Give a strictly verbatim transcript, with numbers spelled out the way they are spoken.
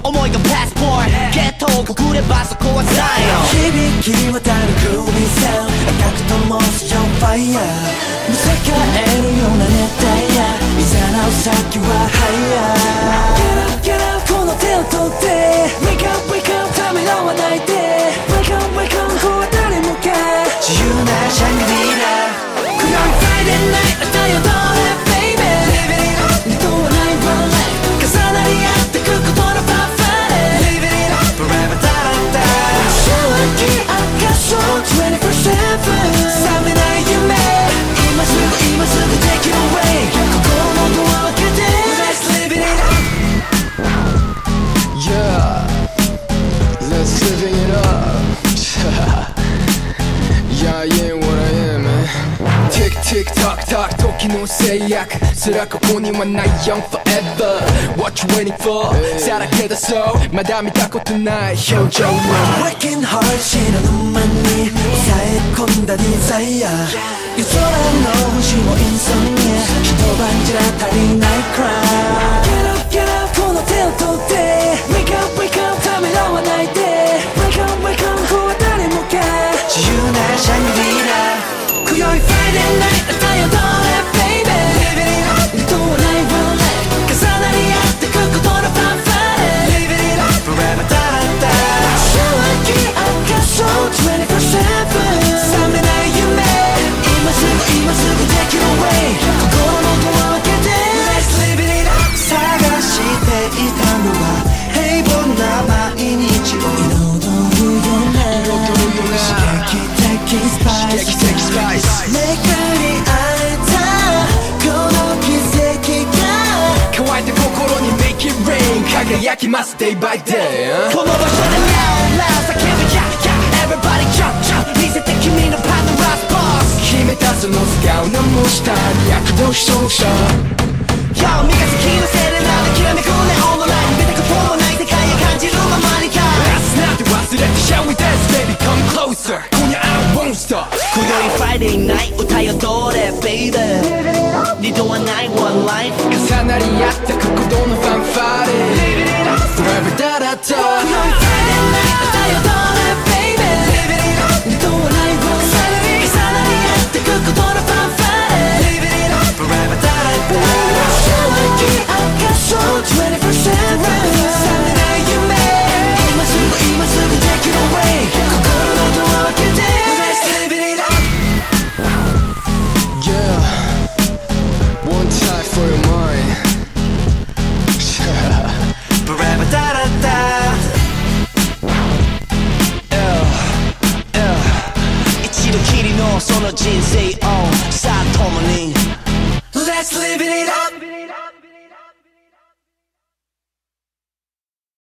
思いがパスポートゲットをくぐればそこはザイオン響き渡るグルービーサウンド赤く灯すよファイヤーむせかえるような熱帯夜いざなう先はハイヤー Get up, get up この手を取って Wake up, wake up ためらわないで Wake up, wake up ここは誰もが自由なシャングリラ暗い Friday night 歌よどれ baby Living it up 二度はない one life 重なり合ってくことのファンファレ Living it up forever だらだ正気赤そう トゥエンティーフォーセブン 覚めない夢今すぐ今すぐ take it away 心のドアを開けて Let's live it up Yeah Let's live it up Yeah I am what I am man Tick tick tock tock 時の制約すらここにはない Young forever What you waiting for さらけ出そうまだ見たことない表情を Working hard 知らぬ間に抑え込んだデザイア夜空の星もインソンニア一晩じゃ足りない Crime Get up get up この手を取って Wake up wake up ためらわないで Wake up wake up ここは誰もが自由なシャングリラ今宵 Friday night 歌よどれ baby Living it up 二度はない one life 重なり合ってくことのファンファレ Living it up forever だらだ正気赤そう トゥエンティーフォーセブン 覚めない夢今すぐ今すぐ take it away 心のドアを開けて Let's live it up 探していたのは平凡な毎日を彩るような刺激的スパイス願いに会えたこの奇跡が乾いた心に Make it rain 輝きます Day by day この場所で Loud loud 叫ぶ Yeah yeah Everybody jump jump 見せて君のパートラスボス決めたその素顔の模下に躍動しそうさ Yo 三日月のセレナできらめくネオンのライン見たこともない世界へ感じるままにか That's not 忘れて Shall we dance baby come closer 今夜 I won't stop 今宵 Friday night 歌よどれ baby 二度はない one life 重なり合ってくことのファンファレ Forever だらだ今宵 Friday night 歌よどれ baby 二度はない one life 重なり合ってくことのファンファレ Forever だらだ正気赤そう トゥエンティーフォーセブン 覚めない夢今すぐ今すぐ take it away 心のドアを開けて Let's live it up Yeah One time for your mind Forever だらだ Yeah Yeah 一度きりのその人生をさあ共に Let's live it up